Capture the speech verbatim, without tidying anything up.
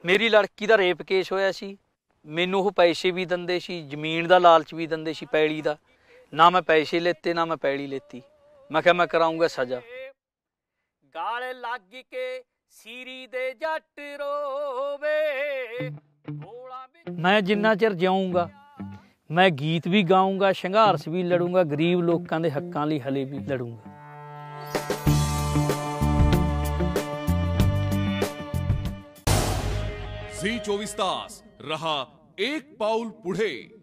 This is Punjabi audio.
ਮੇਰੀ ਲੜਕੀ ਦਾ ਰੇਪ ਕੇਸ ਹੋਇਆ ਸੀ। ਮੈਨੂੰ ਉਹ ਪੈਸੇ ਵੀ ਦਿੰਦੇ ਸੀ, ਜ਼ਮੀਨ ਦਾ ਲਾਲਚ ਵੀ ਦਿੰਦੇ ਸੀ, ਪੈਲੀ ਦਾ। ਨਾ ਮੈਂ ਪੈਸੇ ਲੈਤੇ ਨਾ ਮੈਂ ਪੈਲੀ ਲੈਤੀ। ਮੈਂ ਕਿਹਾ ਮੈਂ ਕਰਾਊਂਗਾ ਸਜ਼ਾ। ਗਾਲ ਲੱਗ ਕੇ ਸੀਰੀ ਦੇ ਜੱਟ ਰੋਵੇ। ਮੈਂ ਜਿੰਨਾ ਚਿਰ ਜਿਊਂਗਾ ਮੈਂ ਗੀਤ ਵੀ ਗਾਊਂਗਾ, ਸੰਘਰਸ਼ ਵੀ ਲੜੂੰਗਾ, ਗਰੀਬ ਲੋਕਾਂ ਦੇ ਹੱਕਾਂ ਲਈ ਹਲੇ ਵੀ ਲੜੂੰਗਾ। झी चोवीस तास रहा एक पाऊल पुढे।